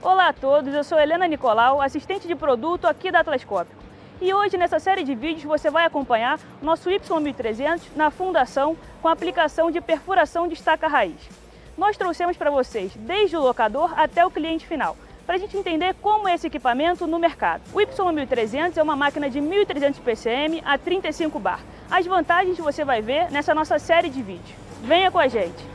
Olá a todos, eu sou Helena Nicolau, assistente de produto aqui da Atlascópico. E hoje, nessa série de vídeos, você vai acompanhar o nosso Y1300 na fundação com a aplicação de perfuração de estaca raiz. Nós trouxemos para vocês desde o locador até o cliente final, para a gente entender como é esse equipamento no mercado. O Y1300 é uma máquina de 1.300 PCM a 35 bar. As vantagens você vai ver nessa nossa série de vídeos. Venha com a gente!